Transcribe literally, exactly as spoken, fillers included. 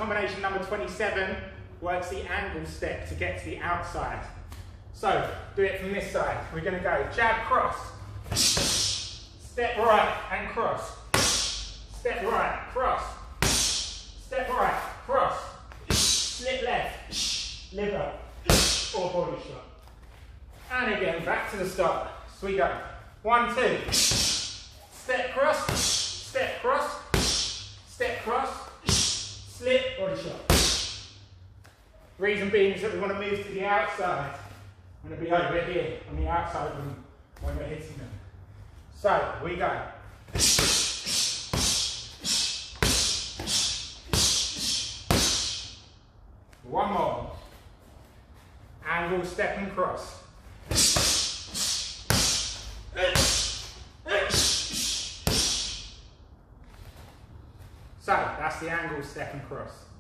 Combination number twenty-seven works the angle step to get to the outside. So, do it from this side. We're going to go jab, cross, step right and cross, step right, cross, step right, cross, slip left, liver, or body shot. And again, back to the start. So we go, one, two, step cross, step cross, step cross, slip, body shot. Reason being is that we want to move to the outside. I'm going to be over here on the outside of them when we're hitting them. So, we go. One more. Angle, step and cross. So, that's the angle, step and cross.